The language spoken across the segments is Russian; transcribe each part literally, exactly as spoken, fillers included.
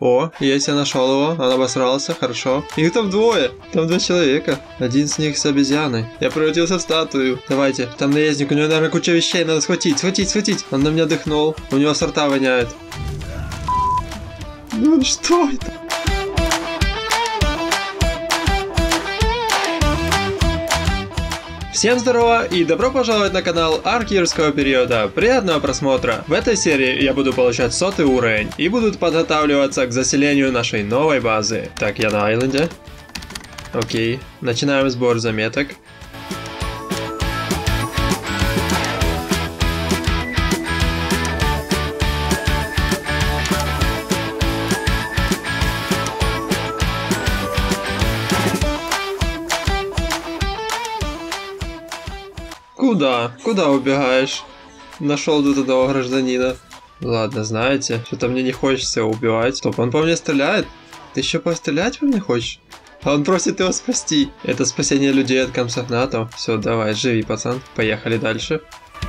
О, есть, я нашел его. Он обосрался, хорошо. Их там двое. Там два человека. Один с них с обезьяной. Я превратился в статую. Давайте. Там наездник, у него, наверное, куча вещей. Надо схватить, схватить, схватить. Он на меня дыхнул. У него сорта воняет. Ну что это? Всем здорово и добро пожаловать на канал Арк Юрского периода. Приятного просмотра. В этой серии я буду получать сотый уровень и буду подготавливаться к заселению нашей новой базы. Так, я на айленде. Окей, начинаем сбор заметок. Куда? Куда убегаешь? Нашел тут этого гражданина. Ладно, знаете, что-то мне не хочется его убивать. Стоп, он по мне стреляет? Ты еще пострелять по мне хочешь? А он просит его спасти. Это спасение людей от комсогнатов. Все, давай, живи, пацан. Поехали дальше.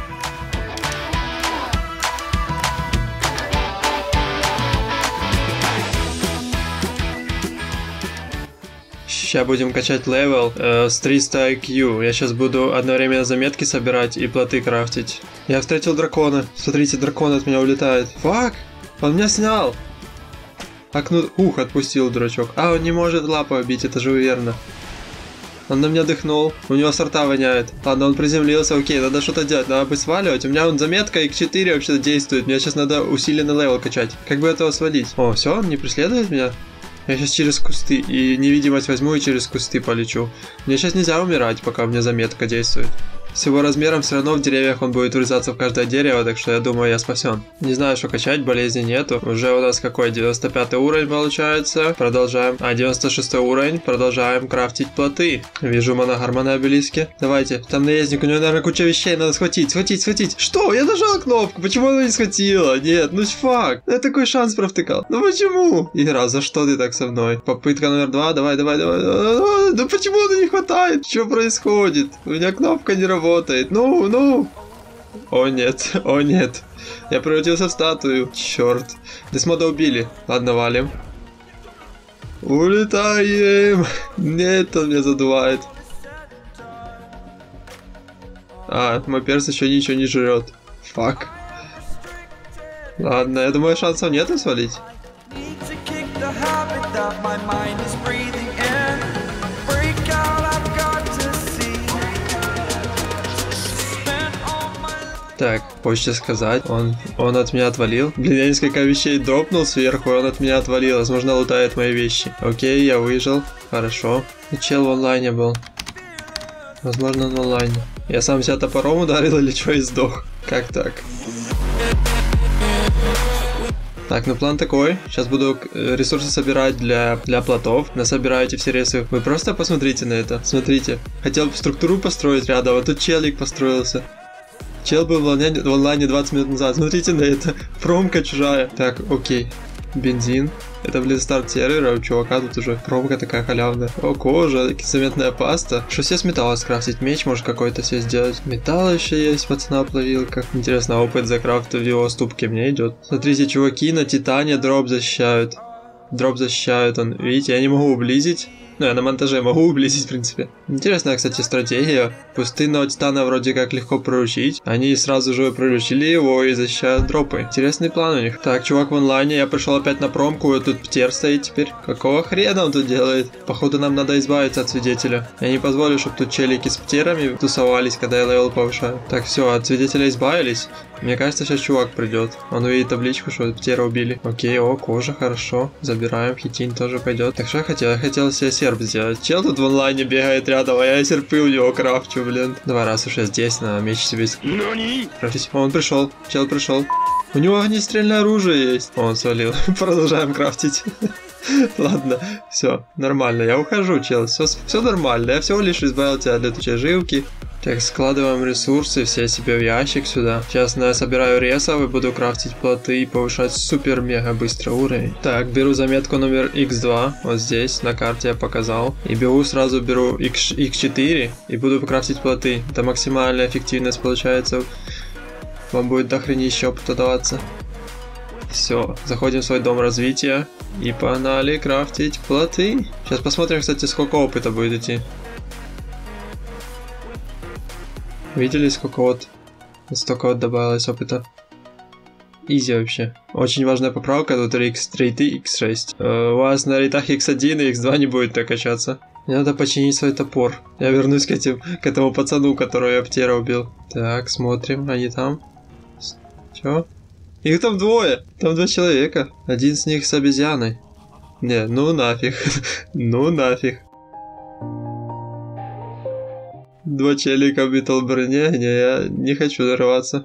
Сейчас будем качать левел э, с триста ай кью. Я сейчас буду одновременно заметки собирать и плоты крафтить. Я встретил дракона. Смотрите, дракон от меня улетает. Фак! Он меня снял! Окну... Ух, отпустил дурачок. А, он не может лапу обить, это же верно. Он на меня дыхнул. У него сорта воняет. Ладно, он приземлился. Окей, надо что-то делать. Надо бы сваливать. У меня он заметка икс четыре вообще-то действует. Мне сейчас надо усиленный левел качать. Как бы этого свалить? О, все, он не преследует меня? Я сейчас через кусты и невидимость возьму и через кусты полечу. Мне сейчас нельзя умирать, пока у меня заметка действует. С его размером все равно в деревьях он будет врезаться в каждое дерево, так что я думаю, я спасен. Не знаю, что качать, болезни нету. Уже у нас какой? девяносто пятый уровень получается. Продолжаем. А, девяносто шестой уровень. Продолжаем крафтить плоты. Вижу моногар на обелиске. Давайте. Там наездник, у него, наверное, куча вещей. Надо схватить, схватить, схватить. Что? Я нажал кнопку. Почему она не схватила? Нет, ну фак. Я такой шанс провтыкал. Ну почему? Игра, за что ты так со мной? Попытка номер два. Давай, давай, давай. давай. Да почему она не хватает? Что происходит? У меня кнопка не работает. Работает. Ну, ну. О нет, о нет. Я превратился в статую. Черт. Десмода убили. Ладно, валим. Улетаем. Нет, он меня задувает. А, мой перс еще ничего не жрет. Фак. Ладно, я думаю, шансов нету свалить. Так, хочется сказать, он, он от меня отвалил. Блин, я несколько вещей дропнул сверху, и он от меня отвалил. Возможно, лутает мои вещи. Окей, я выжил. Хорошо. И чел в онлайне был. Возможно, он в онлайне. Я сам себя топором ударил или что и сдох. Как так? Так, ну план такой. Сейчас буду ресурсы собирать для, для плотов. Насобираю эти все ресурсы. Вы просто посмотрите на это. Смотрите. Хотел структуру построить рядом, а тут челик построился. Чел был в онлайне, в онлайне двадцать минут назад. Смотрите на это. Промка чужая. Так, окей. Бензин. Это, блин, старт сервера. У чувака тут уже промка такая халявная. О, кожа. Заметная паста. Что себе с металла скрафтить? Меч может какой-то себе сделать. Металл еще есть. Пацана плавил. Как интересно, опыт за крафт в его ступке мне идет. Смотрите, чуваки на титане дроп защищают. Дроп защищают он. Видите, я не могу ублизить. Ну, я на монтаже могу ублизить, в принципе. Интересная, кстати, стратегия. Пустынного титана вроде как легко приручить. Они сразу же приручили его и защищают дропы. Интересный план у них. Так, чувак в онлайне. Я пришел опять на промку. Тут птер стоит теперь. Какого хрена он тут делает? Походу, нам надо избавиться от свидетеля. Я не позволю, чтобы тут челики с птерами тусовались, когда я левел повышаю. Так, все, от свидетеля избавились. Мне кажется, сейчас чувак придет. Он увидит табличку, что птера убили. Окей, о, кожа, хорошо. Забираем, хитин тоже пойдет. Так, что я хотел? Я хотел себе серп сделать. Чел тут в онлайне бегает рядом, а я серпы у него крафчу, блин. Два раз уж я здесь, на меч себе крафтить. О, он пришел. Чел пришел. У него огнестрельное оружие есть. О, он свалил. Продолжаем крафтить. Ладно, все, нормально. Я ухожу, чел. Все, все нормально. Я всего лишь избавил тебя от летучей жилки. Так, складываем ресурсы все себе в ящик сюда. Сейчас я собираю ресов и буду крафтить плоты и повышать супер-мега быстрый уровень. Так, беру заметку номер икс два, вот здесь, на карте я показал. И беру, сразу беру икс четыре и буду крафтить плоты. Это максимальная эффективность получается. Вам будет дохренища опыта даваться. Все, заходим в свой дом развития. И погнали крафтить плоты. Сейчас посмотрим, кстати, сколько опыта будет идти. Видели, сколько вот? Столько вот добавилось опыта. Изи вообще. Очень важная поправка, тут икс три и икс шесть. Э, у вас на рейтах икс один и икс два не будет так качаться. Мне надо починить свой топор. Я вернусь к, этим, к этому пацану, которого я птера убил. Так, смотрим, они там. Чё? Их там двое. Там два человека. Один с них с обезьяной. Не, ну нафиг. Ну нафиг. Два челика в метал броне. Не, я не хочу дорваться.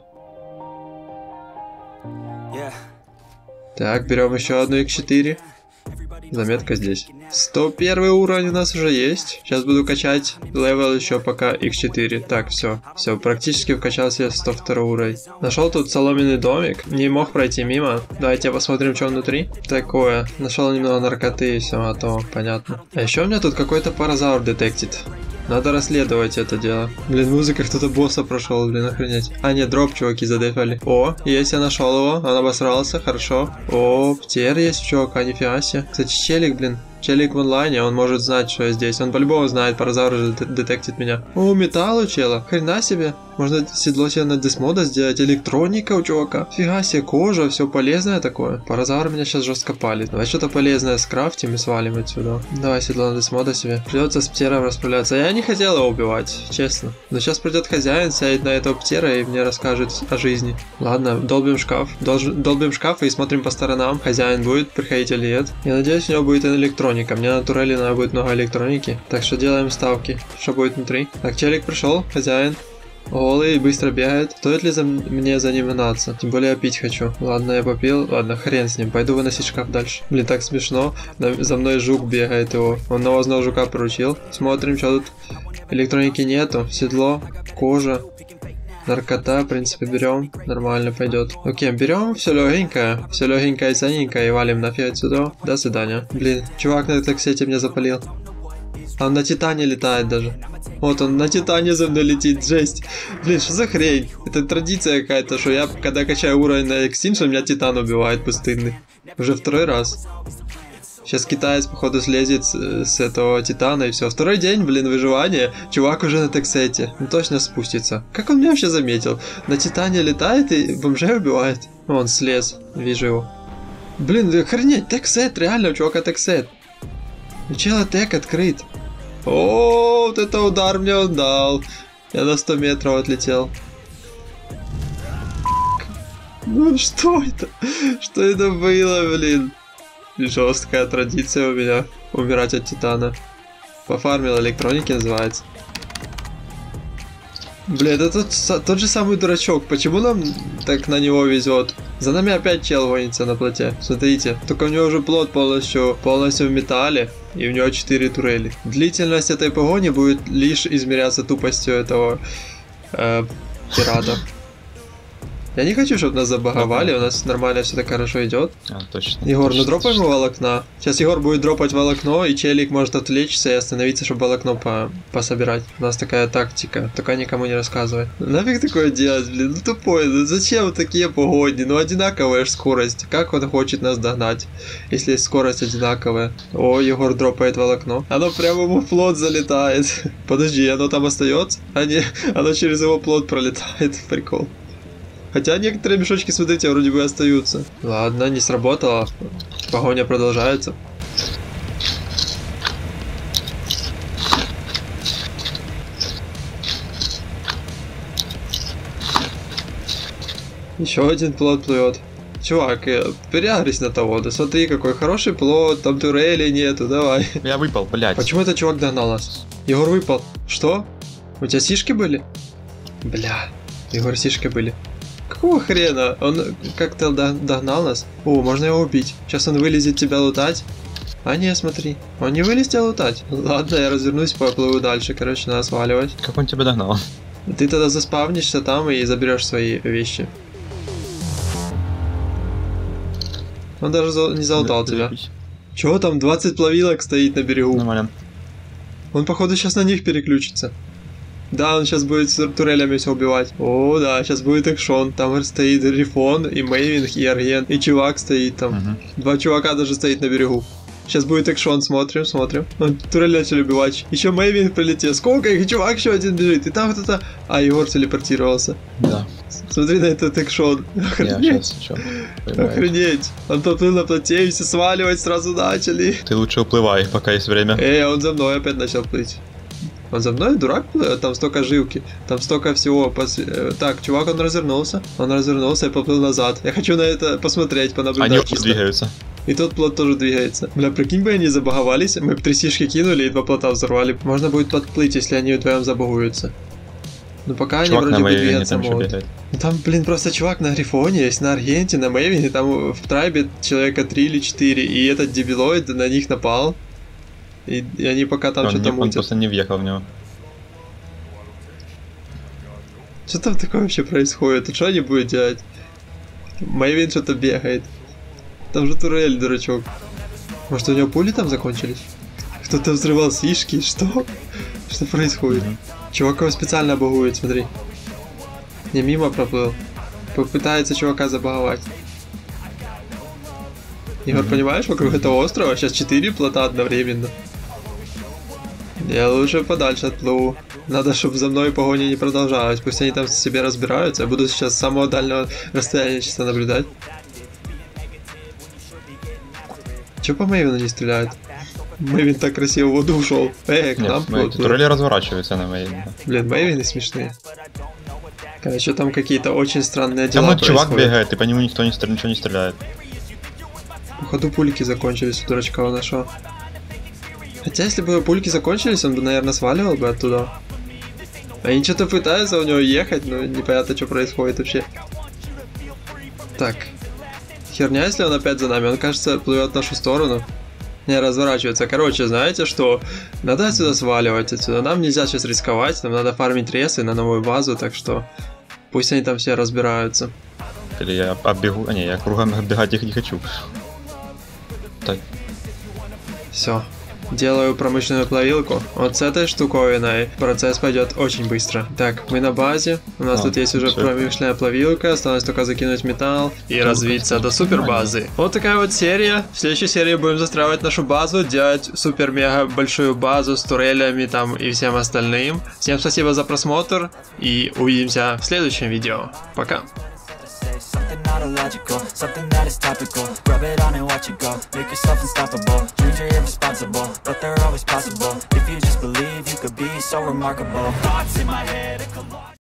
Так, берем еще одну икс четыре. Заметка здесь. сто первый уровень у нас уже есть. Сейчас буду качать левел еще пока икс четыре. Так, все. Все, практически вкачался я сто второй уровень. Нашел тут соломенный домик. Не мог пройти мимо. Давайте посмотрим, что внутри. Такое. Нашел немного наркоты и все, а то понятно. А еще у меня тут какой-то паразавр детектит. Надо расследовать это дело. Блин, музыка, кто-то босса прошел, блин, охренеть. А, нет, дроп, чуваки, задефали. О, есть, я нашел его, он обосрался, хорошо. О, птер есть, чувака, нифига себе. Кстати, челик, блин. Челик в онлайне, он может знать, что я здесь. Он по-любому знает, паразавр же детектит меня. О, металл у чела. Хрена себе. Можно седло себе на десмода сделать. Электроника у чувака. Фига себе, кожа, все полезное такое. Паразавр меня сейчас жестко палит. Давай что-то полезное скрафтим и свалим отсюда. Давай седло на десмода себе. Придется с птером расправляться. Я не хотел его убивать, честно. Но сейчас придет хозяин, сядет на этого птера и мне расскажет о жизни. Ладно, долбим шкаф. Долж... Долбим шкаф и смотрим по сторонам. Хозяин будет приходить или нет. Я надеюсь, у него будет электроника. Мне на турели надо будет много электроники. Так что делаем ставки. Что будет внутри? Так, челик пришел, хозяин. Голый, быстро бегает. Стоит ли за мне за ним гнаться? Тем более я пить хочу. Ладно, я попил. Ладно, хрен с ним. Пойду выносить шкаф дальше. Блин, так смешно. За мной жук бегает его. Он навозного жука поручил. Смотрим, что тут. Электроники нету. Седло, кожа. Наркота, в принципе, берем. Нормально пойдет. Окей, берем все легенькое. Все легенькое и ценненькое. И валим нафиг отсюда. До свидания. Блин, чувак на таксете меня запалил. Он на Титане летает даже. Вот он на Титане за мной летит, жесть. Блин, что за хрень? Это традиция какая-то, что я, когда качаю уровень на Extinction, меня Титан убивает пустынный. Уже второй раз. Сейчас китаец, походу, слезет с, с этого Титана и все. Второй день, блин, выживания. Чувак уже на Тексете. Он точно спустится. Как он меня вообще заметил? На Титане летает и бомжей убивает. Он слез. Вижу его. Блин, охренеть, Тексет, реально, у чувака Тексет. У чела Тек открыт. О, вот это удар мне он дал. Я на сто метров отлетел. Ну что это? Что это было, блин? Жесткая традиция у меня. Умирать от Титана. Пофармил электроники, называется. Блин, это тот, тот же самый дурачок. Почему нам так на него везет? За нами опять чел гонится на плоте. Смотрите, только у него уже плот полностью, полностью в металле. И у него четыре турели. Длительность этой погони будет лишь измеряться тупостью этого э, пирата. Я не хочу, чтобы нас забаговали, у нас нормально все так хорошо идет. А, точно. Егор, точно, ну дропай точно. ему волокна. Сейчас Егор будет дропать волокно, и челик может отвлечься и остановиться, чтобы волокно по пособирать. У нас такая тактика, только никому не рассказывай. Нафиг такое делать, блин, ну тупой, ну зачем такие погодни? Ну одинаковая же скорость, как он хочет нас догнать, если скорость одинаковая? О, Егор дропает волокно. Оно прямо ему в плот залетает. Подожди, оно там остается? А не, оно через его плот пролетает, прикол. Хотя некоторые мешочки, смотрите, вроде бы остаются. Ладно, не сработало. Погоня продолжается. Еще один плот плывет. Чувак, переагрись на того, да смотри, какой хороший плот, там турели нету, давай. Я выпал, блядь. Почему этот чувак догнал нас? Егор выпал. Что? У тебя сишки были? Бля, Егор сишки были. Какого хрена? Он как-то догнал нас. О, можно его убить. Сейчас он вылезет тебя лутать. А не, смотри. Он не вылез тебя лутать. Ладно, я развернусь, поплыву дальше. Короче, надо сваливать. Как он тебя догнал? Ты тогда заспавнишься там и заберешь свои вещи. Он даже за... не залутал да, тебя. Чего там? двадцать плавилок стоит на берегу. Нормально. Он, походу, сейчас на них переключится. Да, он сейчас будет с турелями все убивать. О, да, сейчас будет экшон. Там стоит Рифон, и Мейвинг, и Арген, и чувак стоит там. Угу. Два чувака даже стоит на берегу. Сейчас будет экшон, смотрим, смотрим. Он турель начали убивать. Еще Мейвинг прилетел. Сколько их? И чувак еще один бежит. И там вот это... А, Егор телепортировался. Да. Смотри на этот экшон. Охренеть. Охренеть. Он поплыл на плоте, и все сваливать сразу начали. Ты лучше уплывай, пока есть время. Эй, он за мной опять начал плыть. Он за мной, дурак, плывет? Там столько жилки, там столько всего. Пос... Так, чувак, он развернулся. Он развернулся и поплыл назад. Я хочу на это посмотреть, понаблюдать. Они чисто. двигаются. И тот плот тоже двигается. Бля, прикинь бы они забаговались, мы бы три сишки кинули и два плота взорвали. Можно будет подплыть, если они вдвоем забагуются. Но пока чувак они вроде бы двигаться там могут. Ну там, блин, просто чувак на Грифоне есть, на Аргенте, на Мейвине, там в трайбе человека три или четыре, и этот дебилоид на них напал. И, и они пока там что-то мутят. Он просто не въехал в него. Что там такое вообще происходит? Что они будут делать? Мейвин что-то бегает. Там же турель, дурачок. Может, у него пули там закончились? Кто-то взрывал сишки, что? Что происходит? Mm-hmm. Чувак его специально багует, смотри. Не мимо проплыл. Попытается чувака забаговать. Егор, mm-hmm. понимаешь, вокруг этого острова сейчас четыре плота одновременно. Я лучше подальше отплыву. Надо, чтобы за мной погоня не продолжалась. Пусть они там себе разбираются. Я буду сейчас с самого дальнего расстояния чисто наблюдать. Че по Мейвину не стреляют? Мейвин так красиво в воду ушел. Эй, к нам плыл. Турели разворачиваются на Мейвине. Блин, Мейвины смешные. Короче, там какие-то очень странные дела там чувак происходят. Бегает, и по нему никто не стр... ничего не стреляет. Походу пульки закончились у дурачка у нашего. Хотя, если бы пульки закончились, он бы, наверное, сваливал бы оттуда. Они что-то пытаются у него ехать, но непонятно, что происходит вообще. Так. Херня, если он опять за нами. Он, кажется, плывет в нашу сторону. Не разворачивается. Короче, знаете что? Надо отсюда сваливать отсюда. Нам нельзя сейчас рисковать. Нам надо фармить ресы на новую базу, так что пусть они там все разбираются. Или я оббегу. А не, я кругом оббегать их не хочу. Так. Все. Делаю промышленную плавилку. Вот с этой штуковиной процесс пойдет очень быстро. Так, мы на базе. У нас а, тут есть уже промышленная плавилка. Осталось только закинуть металл и развиться до супер базы. Вот такая вот серия. В следующей серии будем застраивать нашу базу, делать супер-мега большую базу с турелями там и всем остальным. Всем спасибо за просмотр и увидимся в следующем видео. Пока. Something not illogical, something that is topical. Rub it on and watch it go. Make yourself unstoppable. Dreams are irresponsible, but they're always possible. If you just believe, you could be so remarkable. Thoughts in my head.